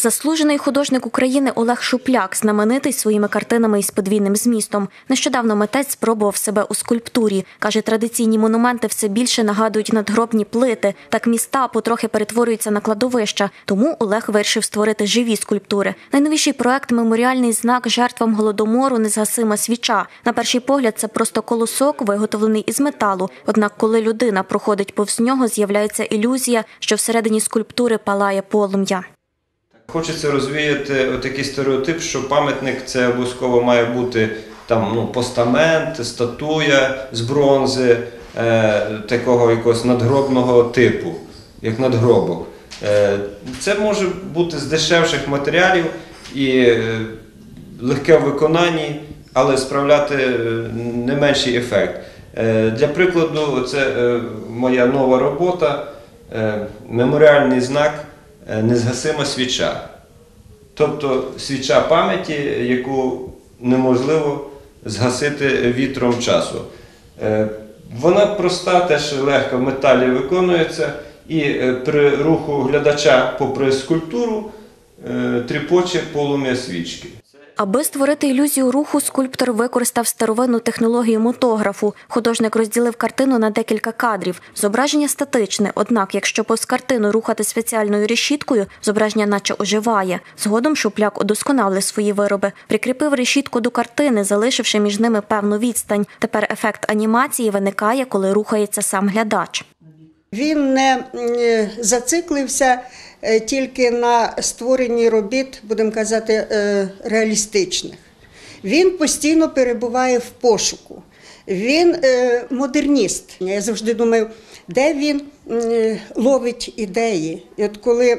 Заслужений художник України Олег Шупляк, знаменитий своїми картинами із подвійним змістом. Нещодавно митець спробував себе у скульптурі. Каже, традиційні монументи все більше нагадують надгробні плити. Так міста потрохи перетворюються на кладовища. Тому Олег вирішив створити живі скульптури. Найновіший проект – меморіальний знак жертвам Голодомору «Незгасима свіча». На перший погляд це просто колосок, виготовлений із металу. Однак, коли людина проходить повз нього, з'являється ілюзія, що всередині скульптури палає полум'я. Хочеться розвіяти такий стереотип, що пам'ятник – це обов'язково має бути постамент, статуя з бронзи, такого якогось надгробного типу, як надгробок. Це може бути з дешевших матеріалів і легке в виконанні, але справляти не менший ефект. Для прикладу, це моя нова робота «Меморіальний знак «Незгасима свіча». Тобто свіча пам'яті, яку неможливо згасити вітром часу. Вона проста, теж легко в металі виконується, і при руху глядача попри скульптуру тріпоче полум'я свічки. Аби створити ілюзію руху, скульптор використав старовинну технологію мотографу. Художник розділив картину на декілька кадрів. Зображення статичне, однак, якщо повз картину рухати спеціальною решіткою, зображення наче оживає. Згодом Шупляк удосконалив свої вироби. Прикріпив решітку до картини, залишивши між ними певну відстань. Тепер ефект анімації виникає, коли рухається сам глядач. Він не зациклився тільки на створенні робіт, будемо казати, реалістичних. Він постійно перебуває в пошуку. Він модерніст. Я завжди думаю, де він ловить ідеї. І от коли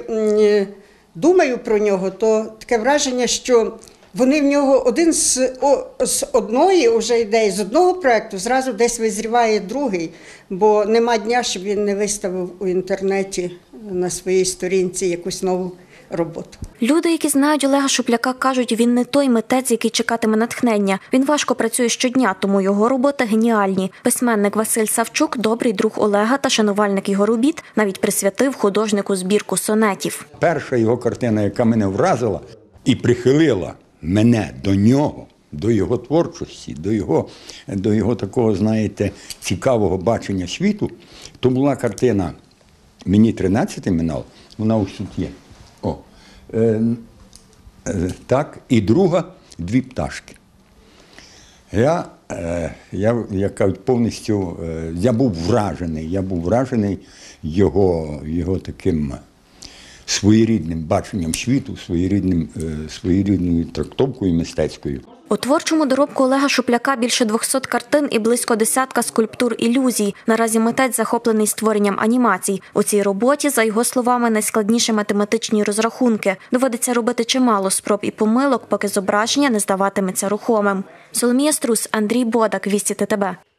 думаю про нього, то таке враження, що вони в нього один з одної вже ідеї, з одного проєкту, зразу десь визріває другий, бо нема дня, щоб він не виставив у інтернеті на своїй сторінці якусь нову роботу. Люди, які знають Олега Шупляка, кажуть, він не той митець, який чекатиме натхнення. Він важко працює щодня, тому його роботи геніальні. Письменник Василь Савчук, добрий друг Олега та шанувальник його робіт, навіть присвятив художнику збірку сонетів. Перша його картина, яка мене вразила і прихилила мене до нього, до його творчості, до його такого, знаєте, цікавого бачення світу, то була картина «Мені 13 минало», вона ось тут є. Так, і друга «Дві пташки». Я повністю, я був вражений його таким своєрідним баченням світу, своєрідною трактовкою мистецькою. У творчому доробку Олега Шупляка більше 200 картин і близько десятка скульптур-ілюзій. Наразі митець захоплений створенням анімацій. У цій роботі, за його словами, найскладніші математичні розрахунки. Доводиться робити чимало спроб і помилок, поки зображення не здаватиметься рухомим. Соломія Струс, Андрій Бодак, Вісті ТТБ.